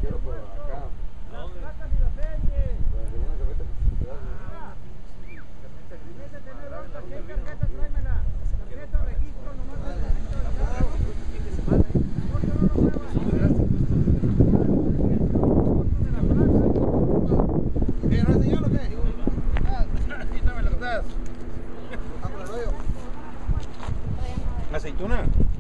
quiero por acá. Las placas y la serie. Pues de una carpeta que se te da. Métete en el auto, aquí hay tarjeta, tráemela. Tarjeta, registro, nomás el registro del carro. Porque no lo muevas. Fotos de la placa. ¿Qué? ¿No es señal o qué? Quítame las das. Ah, por el rollo. ¿Aceituna?